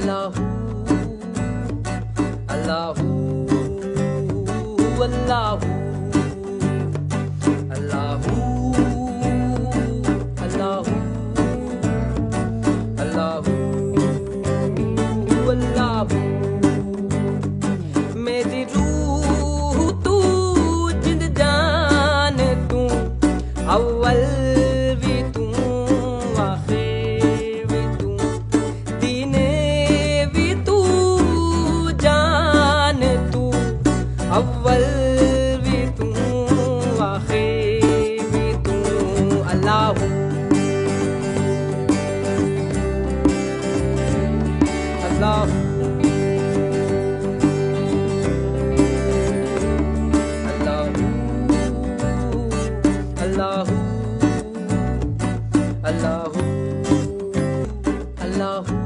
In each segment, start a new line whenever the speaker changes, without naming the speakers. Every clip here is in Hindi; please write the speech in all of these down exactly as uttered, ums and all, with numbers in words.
Allahu Allahu Allahu Allahu Allahu Allahu Allahu मेरी रूह तू जिंद जान तू अव्वल भी तू आखिर भी तू दीने भी तू जान तू अव्वल भी तू आखिर भी तू अल्लाहु अल्लाहु Allahu Allahu Allahu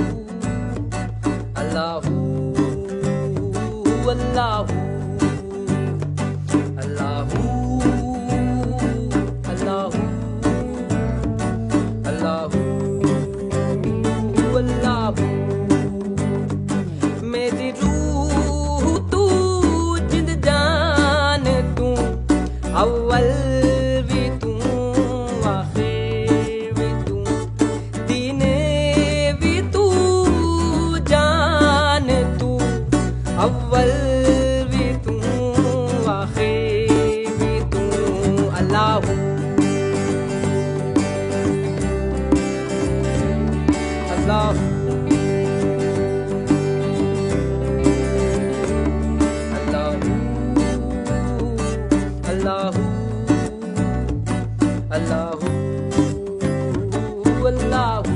Allahu Allahu Allahu Allahu Allahu Allahu मेरी रूह तू जिंद जान तू अव्वल अव्वल भी तू आखिर भी तू अल्लाहु अल्लाहु अल्लाहु अल्लाहु अल्लाहु अल्लाहु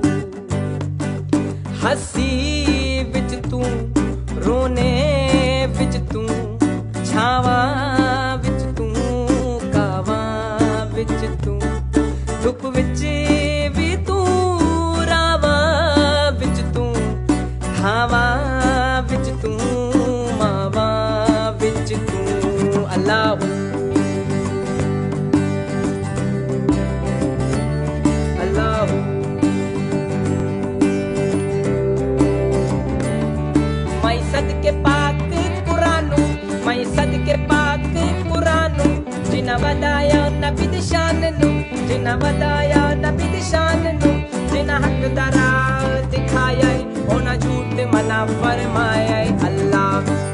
हंसी विच तू रोने विच तू छावा विच तू कावा विच तू धुप विच भी तू रावा विच तू हावा विच तू मावा विच तू अल्लाहु अल्लाहु मैं सदके पाक कुरानू मैं सदके पाक कुरानू जिन्ना वदाया नबी दी शान नू जिन्ना वदाया नबी दी शान नू जिन्ना हक दा राह दिखाया ओना झूठ मना फरमाया अल्लाह